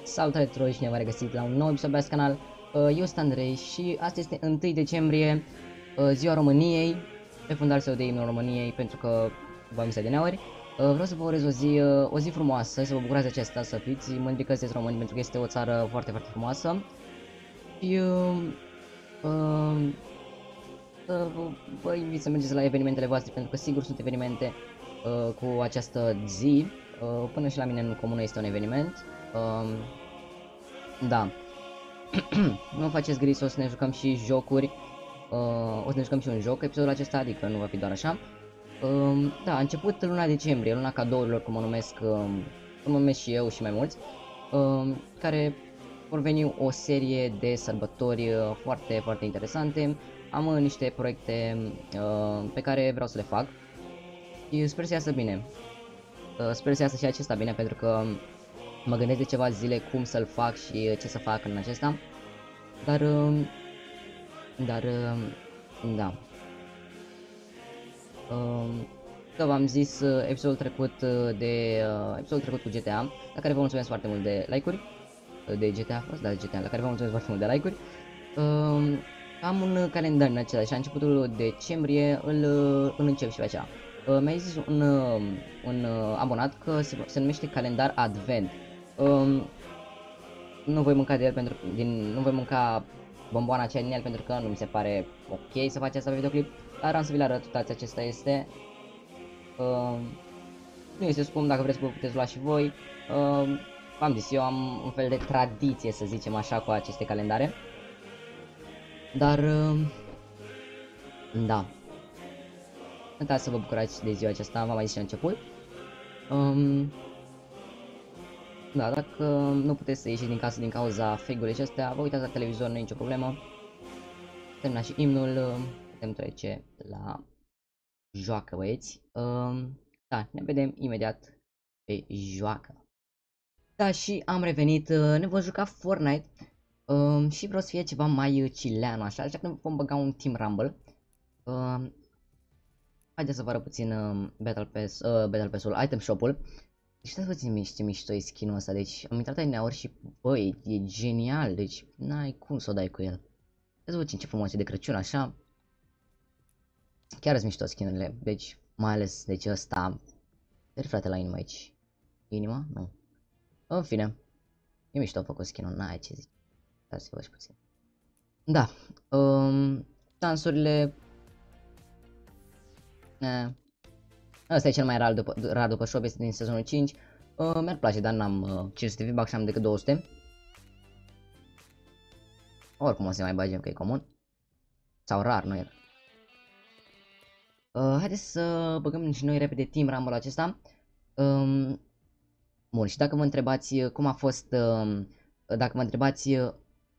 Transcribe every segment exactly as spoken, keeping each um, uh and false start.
Salutare tuturor și ne-am regăsit la un nou episod pe acest canal. Uh, Eu sunt Andrei și astăzi este întâi decembrie, uh, ziua României, pe fundal său de imnul României, pentru că v-am zis de neori. Uh, Vreau să vă urez o zi, uh, o zi frumoasă, să vă bucurați de acesta, să fiți mândri că sunteți români, pentru că este o țară foarte, foarte frumoasă. Și uh, uh, să vă, vă invit să mergeți la evenimentele voastre, pentru că sigur sunt evenimente uh, cu această zi. Uh, până și la mine în comună este un eveniment. Uh, Da. Nu faceți griji, o să ne jucăm și jocuri. Uh, o să ne jucăm și un joc episodul acesta, adică nu va fi doar așa. Uh, da, a început luna decembrie, luna cadourilor, cum o numesc, uh, cum o numesc și eu și mai mulți. Uh, care vor veni o serie de sărbători uh, foarte, foarte interesante. Am uh, niște proiecte uh, pe care vreau să le fac. Și sper să iasă bine. Uh, sper să iasă și acesta bine, pentru că mă gândesc de ceva zile cum să-l fac și ce să fac în acesta. Dar, dar, da. Că v-am zis episodul trecut de, episodul trecut cu G T A, la care vă mulțumesc foarte mult de like-uri. De G T A a fost? Da, de G T A, la care vă mulțumesc foarte mult de like-uri. Am un calendar în acela și la începutul decembrie îl, îl încep și pe aceea. Mi-a zis un, un abonat că se, se numește calendar Advent. Um, nu voi mânca de el pentru din, nu voi mânca bomboana aceea din el, pentru că nu mi se pare ok să faci asta pe videoclip, dar am să vi-l arăt. Uitați, acesta este. Um, nu este scump, dacă vreți vă puteți lua și voi. Um, v-am zis, eu am un fel de tradiție, să zicem așa, cu aceste calendare. Dar um, da. Uitați să vă bucurați de ziua aceasta, v-am mai zis și la început. Um, Da, dacă nu puteți să ieșiți din casă din cauza fake-ului acestea, vă uitați la televizor, nu e nicio problemă. Termina și imnul, putem trece la joacă, băieți. Um, da, ne vedem imediat pe joacă. Da, și am revenit, ne vom juca Fortnite um, și vreau să fie ceva mai chileanu, așa, așa că vom băga un Team Rumble. Um, haideți să vă arăt puțin uh, Battle Pass, uh, Battle Pass-ul, Item Shop-ul. Deci uitați vă ce mișto e skin-ul ăsta, deci am intrat aici și băi, e genial, deci n-ai cum să o dai cu el. Uitați vă ce frumos e de Crăciun, așa. Chiar sunt mișto skin-urile, deci mai ales, deci ăsta. Dă frate la inima aici. Inima? Nu. În fine, e mișto făcut skin-ul, n-ai ce zici. Dar să văd și puțin. Da, um, șansurile... Eh. Ăsta e cel mai rar după, rar după shop, este din sezonul cinci. Uh, Mi-ar place, dar n-am uh, cinci sute V-Bucks și am decât două sute. Oricum o să mai bagem că e comun. Sau rar, nu e. Uh, haideți să băgăm și noi repede Team Rumble acesta. Um, bun, și dacă vă întrebați cum a fost, uh, dacă vă întrebați uh,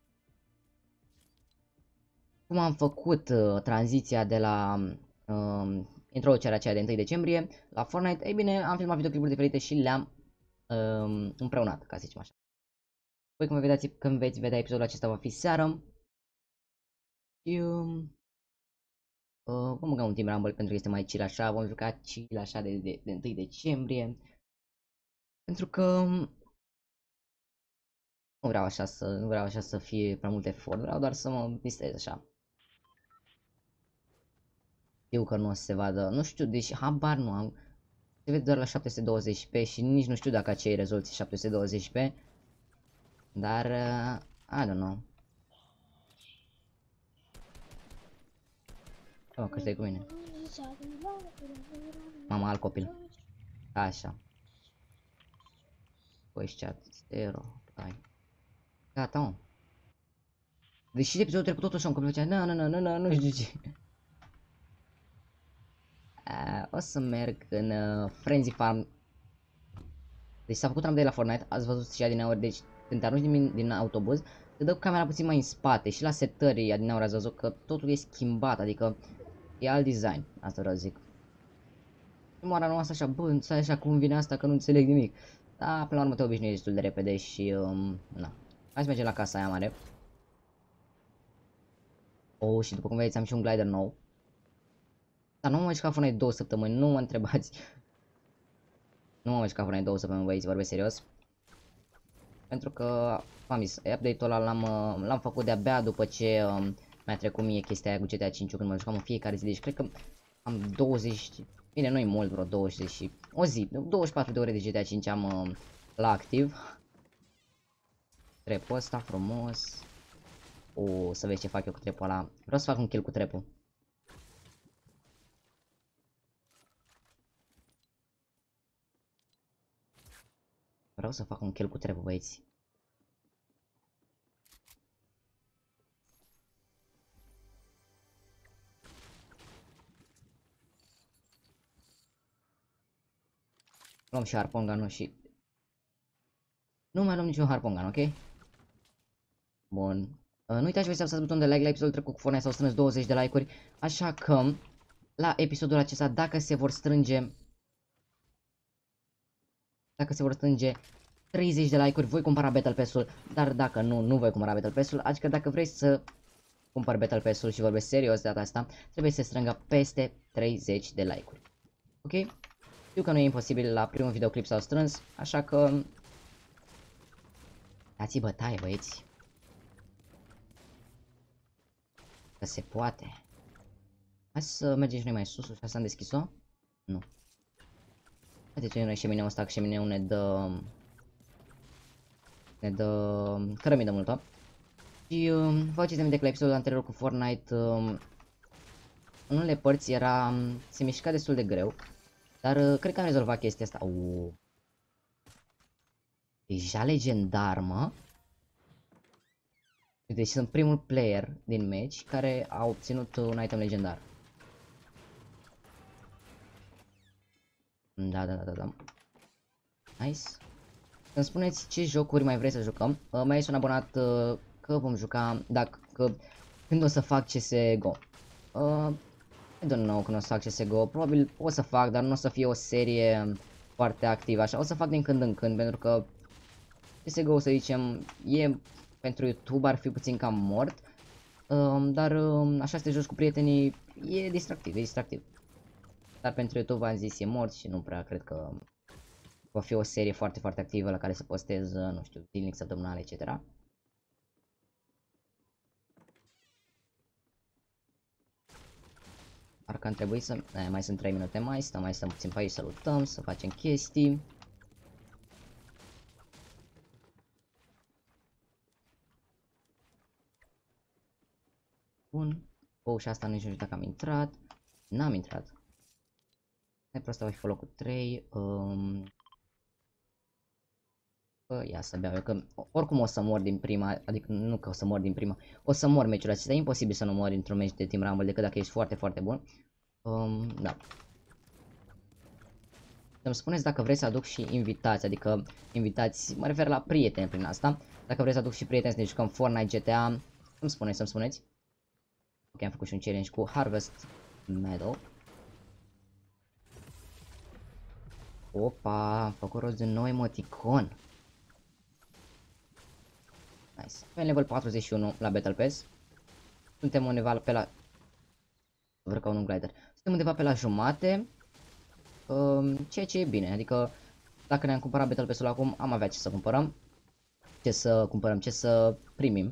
cum am făcut uh, tranziția de la uh, introducerea aceea de întâi decembrie la Fortnite, ei bine, am filmat videoclipuri diferite și le-am uh, împreunat, ca să zicem așa. Voi când, vedeți, când veți vedea episodul acesta va fi seară. Și uh, uh, vom băga un Team Rumble pentru că este mai chill așa, vom juca chill așa de, de, de întâi decembrie. Pentru că nu vreau așa să, nu vreau așa să fie prea mult efort, vreau doar să mă distrez așa. Știu că nu o să se vadă, nu știu, deși habar nu am. Se vede doar la șapte sute douăzeci p și nici nu știu dacă acei rezoluții șapte sute douăzeci p. Dar, uh, I don't know. Oh, că stai cu mine. Mama, alt copil. Așa. Voice chat, zero, hai. Gata, mă. Deși de episodul trecut tot așa un copil făcea, nu, nu, nu, nu, nu, nu știu ce. Uh, o să merg în uh, Frenzy Farm. Deci s-a făcut update la Fortnite, ați văzut și adineauri, deci când te arunci din, din autobuz, te dă cu camera puțin mai în spate și la setări adineauri ați văzut că totul e schimbat, adică e alt design, asta vreau să zic. Prima oară nu asta așa, bă, nu așa cum vine asta că nu înțeleg nimic. Dar până la urmă te obișnuiești destul de repede și, um, na. Hai să mergem la casa aia mare. Oh, și după cum vedeți am și un glider nou. Dar nu mă mai jucat Fortnite două săptămâni, nu mă întrebați. Nu mă mai jucat Fortnite două săptămâni, băieți, vorbesc serios. pentru că, v-am zis, update-ul ăla l-am l-am făcut de-abia după ce um, mi-a trecut mie chestia aia cu G T A cinci când mă jucam în fiecare zi, deci cred că am douăzeci, bine, nu-i mult, vreo douăzeci și o zi, douăzeci și patru de ore de G T A cinci am uh, la activ. Trepul ăsta frumos. O, să vezi ce fac eu cu trepul ăla. Vreau să fac un kill cu trepul. Vreau să fac un kill cu trepul, băieți. Luăm și harpon gun și... Nu mai luăm niciun harpon gun, ok? Bun. Uh, nu uitați să apăsați butonul de like. La episodul trecut cu Fortnite s-au strâns douăzeci de like-uri. Așa că, la episodul acesta, dacă se vor strânge... Dacă se vor strânge treizeci de like-uri, voi cumpăra Battle Pass-ul. Dar dacă nu, nu voi cumpăra Battle Pass-ul. Adică dacă vrei să cumpăr Battle Pass-ul și vorbesc serios de data asta, trebuie să strângă peste treizeci de like-uri. Ok? Știu că nu e imposibil, la primul videoclip s-au strâns, așa că... Dați-i bătaie, băieți. Că se poate. Hai să mergem și noi mai sus, și asta am deschis-o? Nu. Haideți noi șemineul ăsta, că șemineul ne dă... Ne dă... cărămidă multă. Și uh, vă faceți aminte că la episodul anterior cu Fortnite... Uh, în unele părți era... se mișca destul de greu. Dar uh, cred că am rezolvat chestia asta. Uuu. Deja legendar, mă. Deci sunt primul player din match care a obținut un item legendar. Da, da, da, da, da. Nice. Îmi spuneți ce jocuri mai vreți să jucăm. Uh, mai este un abonat uh, că vom juca, dacă, că, când o să fac C S G O. Uh, I don't know când o să fac C S G O. Probabil o să fac, dar nu o să fie o serie foarte activă așa. O să fac din când în când, pentru că C S G O, să zicem, e pentru YouTube, ar fi puțin cam mort. Uh, dar uh, așa să te joci cu prietenii, e distractiv, e distractiv. Dar pentru YouTube am zis e mort și nu prea cred că va fi o serie foarte, foarte activă la care să postez, nu știu, zilnic, săptămânal, et cetera. Parcă am trebuit să... E, mai sunt trei minute mai, stăm mai stăm puțin pe aici să luptăm, să facem chestii. Bun. Oh, și asta nici nu știu dacă am intrat. N-am intrat. E prost, va fi pe locul trei. Um... Bă, ia să beau eu, că oricum o să mor din prima, adică nu că o să mor din prima, o să mor meciul acesta, e imposibil să nu mori într-un meci de Team Rumble decât dacă ești foarte, foarte bun. Um, da. Să-mi spuneți dacă vreți să aduc și invitați, adică invitați, mă refer la prieteni prin asta. Dacă vreți să aduc și prieteni să ne jucăm Fortnite, G T A, îmi spuneți, să-mi spuneți. Ok, am făcut și un challenge cu Harvest Medal. Opa, am făcut rost de un nou emoticon. Nice. Pe level patruzeci și unu la Battle Pass. Suntem undeva pe la... Vreau ca un glider. Suntem undeva pe la jumate. Um, ceea ce e bine, adică dacă ne-am cumpărat Battle Pass-ul acum, am avea ce să cumpărăm. Ce să cumpărăm, ce să primim.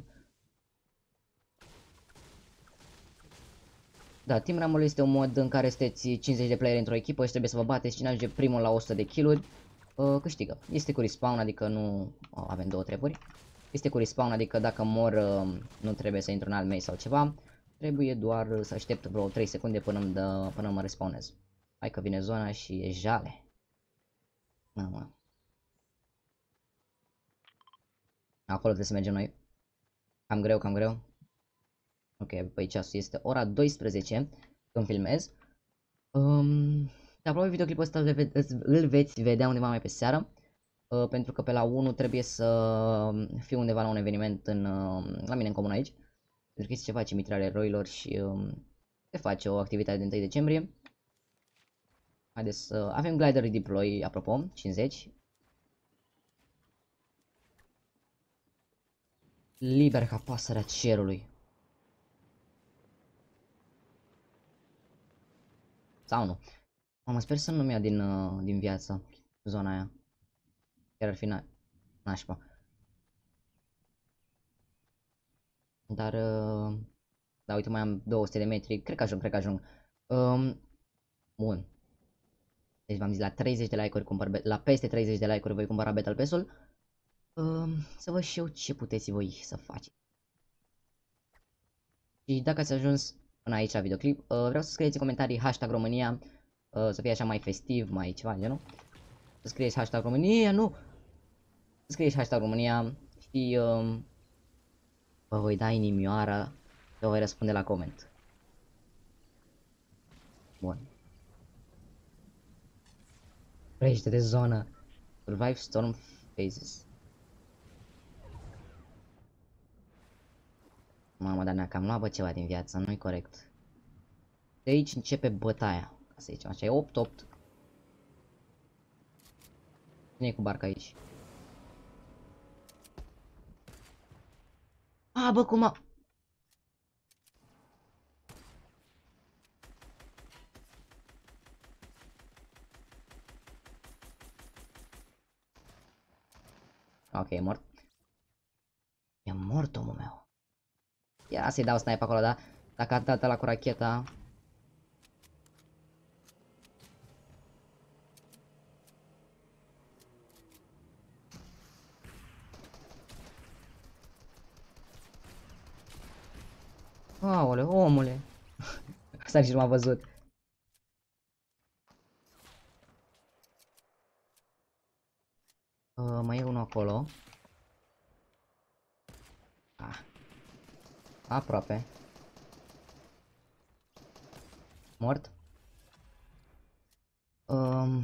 Da, Team Rumble este un mod în care sunteți cincizeci de playeri într-o echipă și trebuie să vă bateți. Cine ajunge primul la o sută de kill-uri, uh, câștigă. Este cu respawn, adică nu uh, avem două treburi. Este cu respawn, adică dacă mor uh, nu trebuie să intru în alt match sau ceva. Trebuie doar să aștept vreo trei secunde până îmi dă, până mă respawnez. Hai că vine zona și e jale. Mamă. Acolo trebuie să mergem noi. Cam greu, cam greu. Ok, păi ceasul este ora douăsprezece când filmez. Um, dar probabil videoclipul ăsta îl, ve îl veți vedea undeva mai pe seară. Uh, pentru că pe la unu trebuie să fiu undeva la un eveniment în, uh, la mine în comun aici. Pentru că este ceva cimitirul eroilor și um, se face o activitate de întâi decembrie. Haideți să avem glider redeploy, apropo, cincizeci. Liber ca pasărea cerului. Sau nu. Mamă, sper să nu-mi ia din, uh, din viață zona aia. Chiar ar fi na nașpa. Dar, uh, da, uite, mai am două sute de metri. Cred că ajung, cred că ajung. Um, bun. Deci v-am zis, la treizeci de like-uri cumpăr, la peste treizeci de like-uri voi cumpăra Battle Pass-ul. Um, să văd și eu ce puteți voi să faceți. Și dacă ați ajuns până aici la videoclip, uh, vreau să scrieți în comentarii hashtag România, uh, să fie așa mai festiv, mai ceva, nu? Să scrieți hashtag România, nu! Să scrieți hashtag România și um, vă voi da inimioara, vă voi răspunde la coment. Bun. Crește de zonă. Survive storm phases. Mamă, dar ne-a cam luat bă ceva din viață, nu-i corect. De aici începe bătaia. Ca să zicem așa, e opt opt. Cine e cu barca aici? A, bă, cum a... Ok, e mort. E mort omul meu. Ia să-i dau snipe acolo, da? Dacă a dat la cu racheta... Aole, omule. Asta nici nu m-a văzut. Uh, mai e unul acolo. Ah. Aproape. Mort. Um...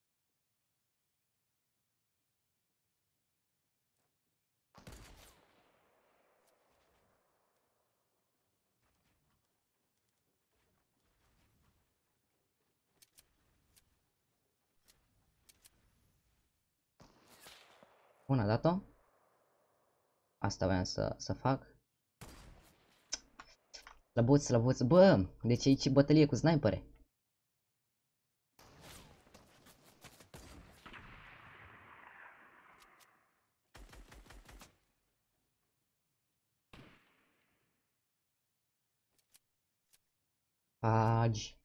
Bun, a dat-o. Asta voiam să, să fac. Slăbuț, slăbuț. Bă, deci aici e bătălie cu snipere. Agi.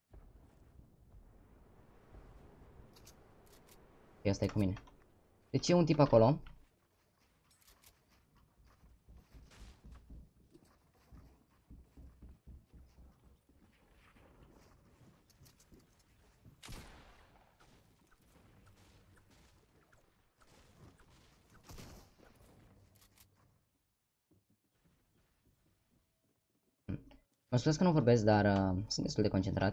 Ia stai cu mine. Deci e un tip acolo. Mă scuzați că nu vorbesc, dar uh, sunt destul de concentrat.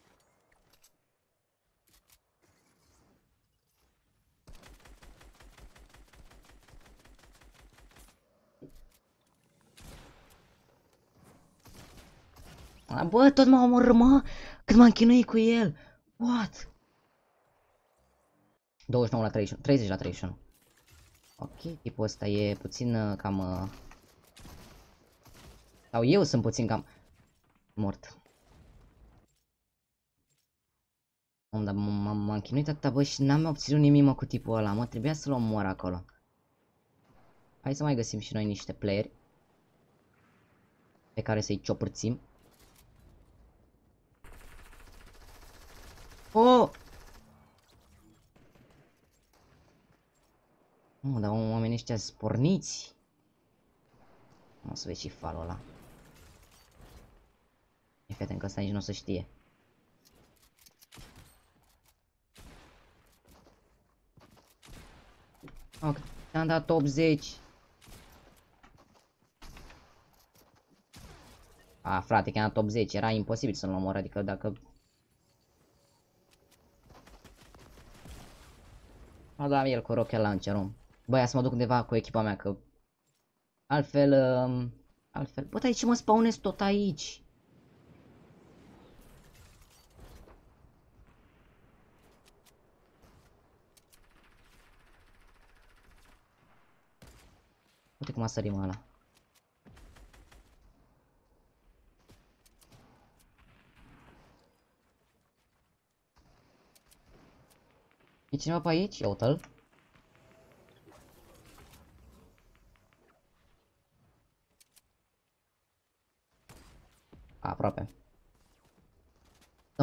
A, bă, tot m-a omorât, mă! Cât m-am chinuit cu el! What? douăzeci și nouă la treizeci și unu, treizeci la treizeci și unu. Ok, tipul ăsta e puțin uh, cam... Uh... Sau eu sunt puțin cam... Mort. Om, dar m-am chinuit atâta, bă, și n-am obținut nimic, mă, cu tipul ăla, mă, trebuia să-l omor acolo. Hai să mai găsim și noi niște playeri pe care să-i ciopărțim. Oh! Mă, dar oamenii ăștia sporniți. O să vezi și falul ăla. E feten că ăsta nici nu o să știe. Ok, te-am dat optzeci. A, frate, că am dat optzeci, era imposibil să-l omor, adică dacă... A, da, el cu rocket launcher-ul. Băi, să mă duc undeva cu echipa mea, că... Altfel... Um... Altfel... Bă, dar de ce mă spawnez tot aici? Uite cum a sărit mă ăla. E cineva pe aici? Ia uite-l.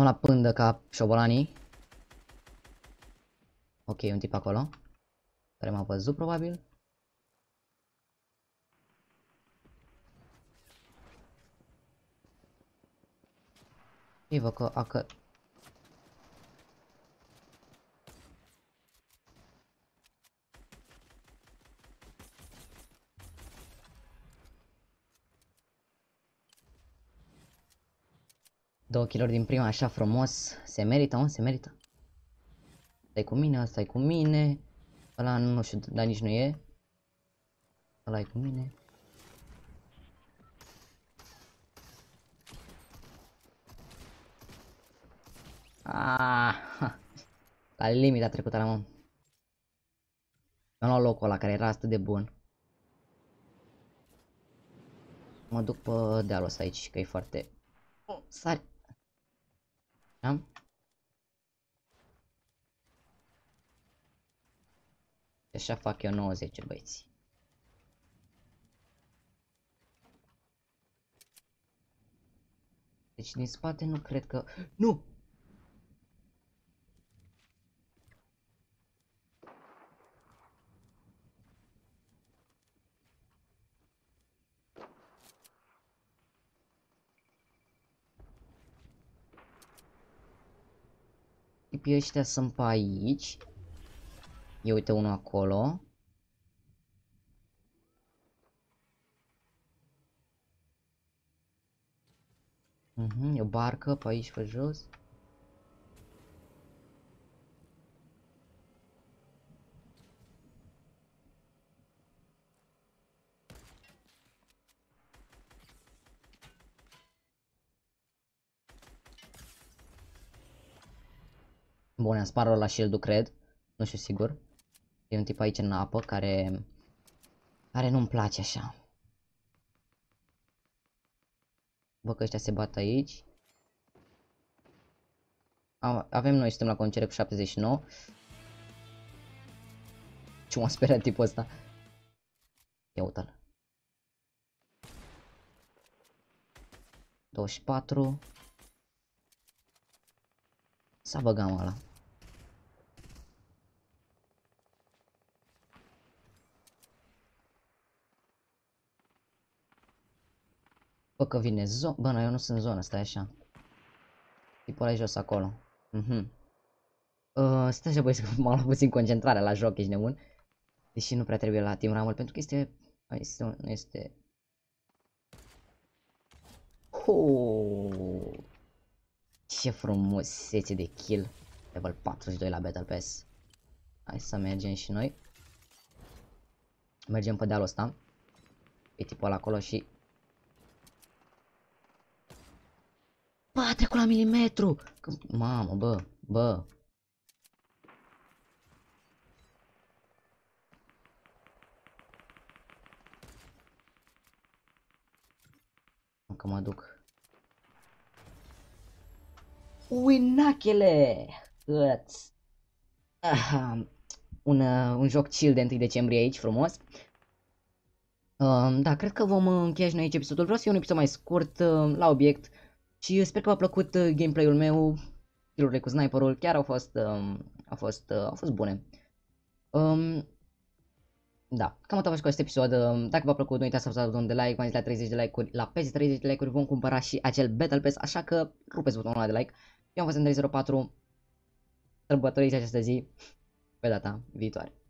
Stăm la pândă ca șobolanii. Ok, un tip acolo care m-a văzut probabil. Ei, vă că acă... Două kill-uri din prima, așa frumos. Se merită, mă, se merită. Stai cu mine, ăsta e cu mine. Ăla nu știu, dar nici nu e. Ăla e cu mine. Ah, la limita trecută la mă. Mi-am luat locul ăla care era atât de bun. Mă duc pe dealul ăsta aici, că e foarte... Oh, sari! Am? Așa fac eu nouăzeci, băieți. Deci din spate nu cred că... Nu! Tipii ăștia sunt pe aici. E, uite, unul acolo. Mhm, e o barcă pe aici, pe jos. Bun, am spart la shield-ul, cred. Nu știu sigur. E un tip aici în apă care... care nu-mi place așa. Văd că ăștia se bat aici. Avem noi, suntem la concere cu șaptezeci și nouă. Ce m-a speriat tipul ăsta. Ia uite-l. douăzeci și patru. S-a băgat mă ăla. Bă, că vine zonă. Bă, eu nu sunt în zonă, stai așa. Tipul ăla jos acolo. Mhm. Uh, stai așa, băi, m-am luat puțin concentrarea la joc, ești nebun. Deși nu prea trebuie la Team Rumble, pentru că este... este... este... Oh, ce frumusețe de kill. Level patruzeci și doi la Battle Pass. Hai să mergem și noi. Mergem pe dealul ăsta. E tipul ăla acolo și... Bă, a trecut la milimetru! Mamă, bă, bă. Încă mă duc. Uinachele! Ah, un, uh, un joc chill de întâi decembrie aici, frumos. Uh, da, cred că vom încheia și noi aici episodul. Vreau să fie un episod mai scurt, uh, la obiect. Și sper că v-a plăcut uh, gameplay-ul meu. Killurile cu sniperul chiar au fost, uh, au fost, uh, au fost bune. Um, da, cam atât a fost cu acest episod. Uh, dacă v-a plăcut, nu uitați să apăsați butonul de like. M-am zis la treizeci de like-uri. La peste treizeci de like-uri vom cumpăra și acel Battle Pass. Așa că rupeți butonul ăla de like. Eu am fost Andrei zero patru. Sărbătoriți această zi pe data viitoare.